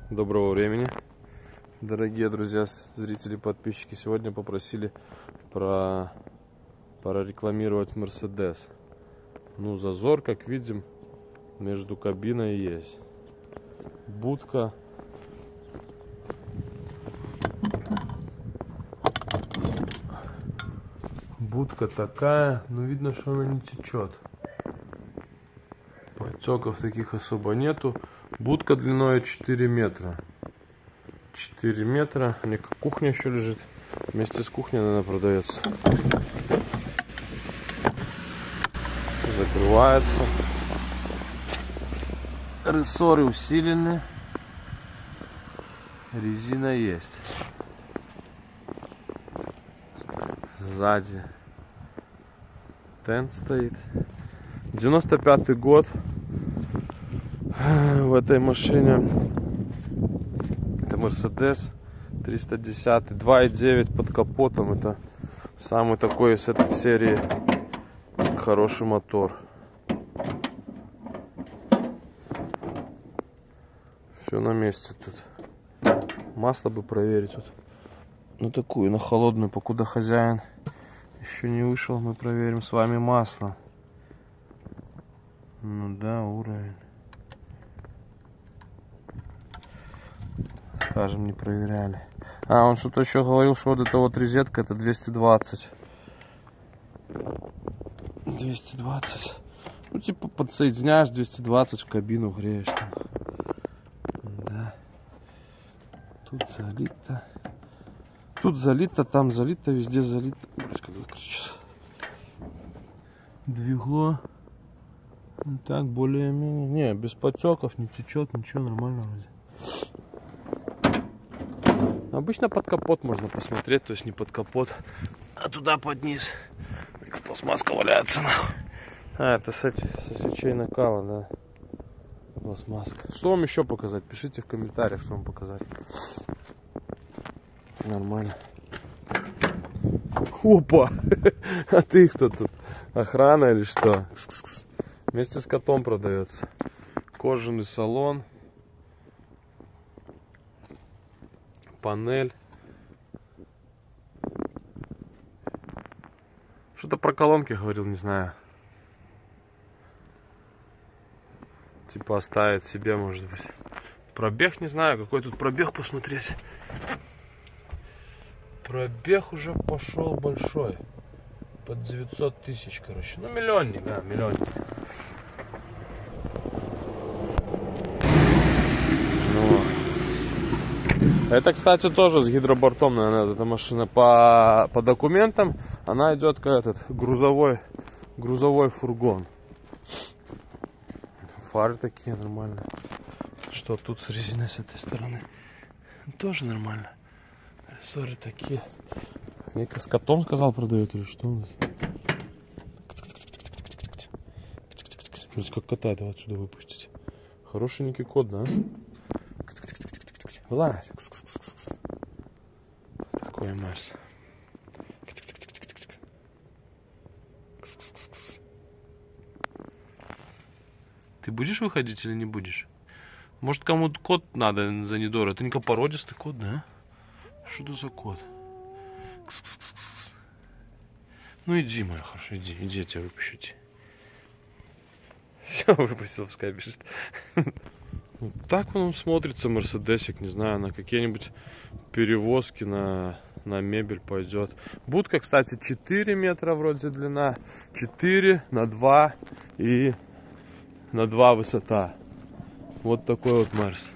Доброго времени, дорогие друзья, зрители, подписчики. Сегодня попросили прорекламировать Мерседес. Ну, зазор, как видим, между кабиной есть. Будка. Будка такая, но видно, что она не течет. Потеков таких особо нету. Будка длиной 4 метра. 4 метра. У меня кухня еще лежит. Вместе с кухней, наверное, продается. Закрывается. Рессоры усилены. Резина есть. Сзади тент стоит. 95-й год в этой машине. Это Mercedes 310, 2.9 под капотом. Это самый такой из этой серии хороший мотор. Все на месте тут. Масло бы проверить тут. Ну такую, на холодную, покуда хозяин еще не вышел, мы проверим с вами масло. Ну да, уровень. Скажем, не проверяли. А, он что-то еще говорил, что вот эта вот розетка, это 220. 220. Ну, типа, подсоединяешь 220 в кабину, греешь там. Да. Тут залито. Тут залито, там залито, везде залито. Двигло. Так, более-менее. Не, без потеков, не течет, ничего, нормально вроде. Обычно под капот можно посмотреть, то есть не под капот, а туда под низ. Пластмасска валяется нахуй. А, это со свечей накала, да. Пластмасска. Что вам еще показать? Пишите в комментариях, что вам показать. Нормально. Опа! А ты кто тут? Охрана или что? Кс-кс-кс. Вместе с котом продается. Кожаный салон. Панель. Что-то про колонки говорил, не знаю. Типа оставить себе, может быть. Пробег, не знаю, какой тут пробег посмотреть. Пробег уже пошел большой. Под 900 тысяч, короче. Ну, миллионник, да, миллионник. Это, кстати, тоже с гидробортом, наверное, эта машина. По документам она идет как этот грузовой фургон. Фары такие нормальные. Что тут с резиной с этой стороны? Тоже нормально. Рессоры такие. Ника с котом сказал продает или что? Смотрите, как кота этого отсюда выпустить. Хорошенький кот, да? Вылазь. Такой Марс. Ты будешь выходить или не будешь? Может, кому-то кот надо за недорого? Это не породистый кот, да? Что это за кот? Ну иди, моя хорошая, иди, я тебя выпущу. Все, выпустил, пускай бежит. Так он смотрится, мерседесик, не знаю, на какие-нибудь перевозки, на мебель пойдет. Будка, кстати, 4 метра вроде длина, 4 на 2 и на 2 высота. Вот такой вот Мерс.